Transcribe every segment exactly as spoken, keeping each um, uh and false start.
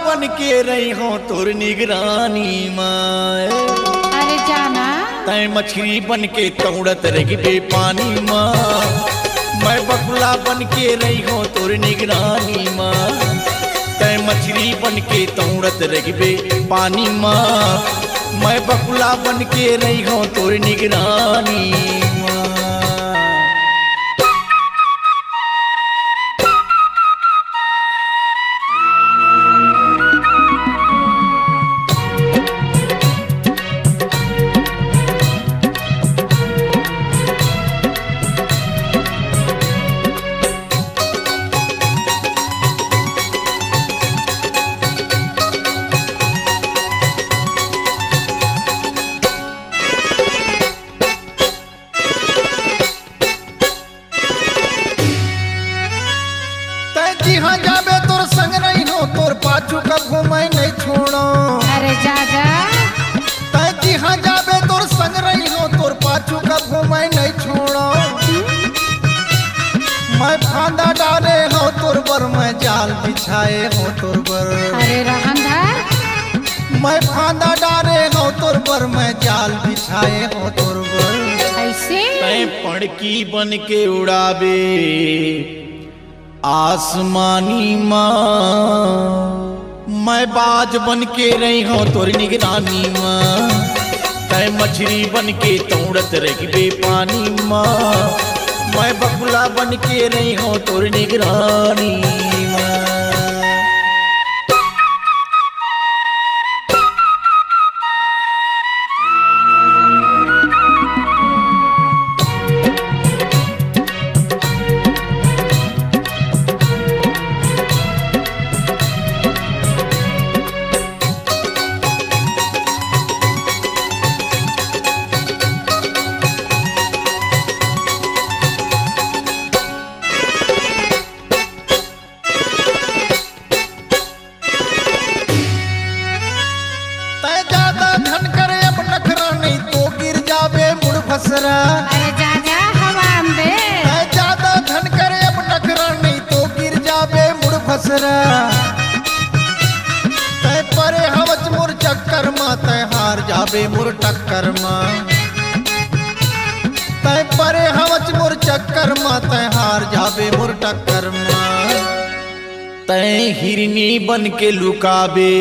बन के रही हो तोर निगरानी माँ। अरे जाना तय मछली बन के तौड़त रही बे पानी माँ। मैं बकुला बन के रही हो तोर निगरानी माँ। तय मछली बन के तौड़त रही बे पानी माँ। मैं बकुला बन के रही हो तोर निगरानी माँ। जहाँ जाबे तोर संग नहीं हो तोर पाछू कब घूमे नहीं छोड़ो। अरे जा जा तय जहाँ जाबे तोर संग नहीं हो तोर पाछू कब घूमे नहीं छोड़ो। मैं फांदा डाले हो तोर बर मैं जाल बिछाए हो तोर बर। अरे रहंधर मैं फांदा डाले हो तोर बर मैं जाल बिछाए हो तोर बर। ऐसे तय पड़की बन के उड़ाबे आसमानी माँ। मैं बाज बन के रही हो तोर निगरानी माँ। तय मछली बन के तौड़त रही बे पानी माँ। मैं बकुला बन के रही हो तोर निगरानी माँ। फसरा अरे जा जा हवा में ज्यादा धन करे अब नखरा नहीं तो गिर जाबे मुड़ फसरा। तय परे हवच मुर चक्कर माँ तय हार जाबे मुर टक्कर माँ। तय परे हवच मुर चक्कर माँ तय हार जाबे मुर टक्कर माँ। तय हिरनी बन के लुकाबे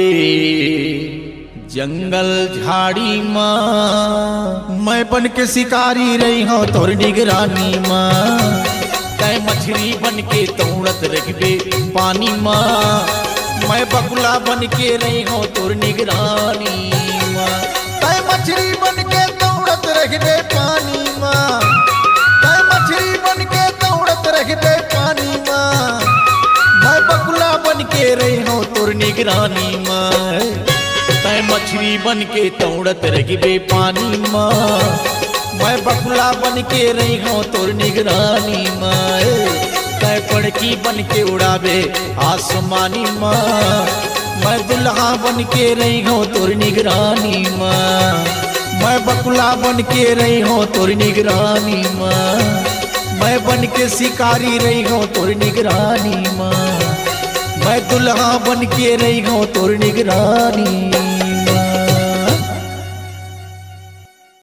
जंगल झाड़ी माँ। मैं बन के शिकारी रही हो तोर निगरानी माँ। तय मछली बन के तौड़त रही बे पानी माँ। मैं बकुला बन के रही हो तोर निगरानी माँ। तय मछली बन के तौड़त रही बे पानी माँ। तय मछली बन के तौड़त रही बे पानी माँ। मैं बकुला बन के रही हो तोर निगरानी माँ। तय मछली बन के तौड़त रही बे पानी माँ। मैं बकुला बन के रही हो तोर निगरानी माँ। तय पड़की बन के उड़ाबे आसमानी माँ। मैं दुल्हा बन के रही हो तोर निगरानी माँ। मैं बकुला बन के रही हो तोर निगरानी माँ। मैं बन के शिकारी रही हो तोर निगरानी माँ। मैं दुल्हा बन के रही हो तोर निगरानी।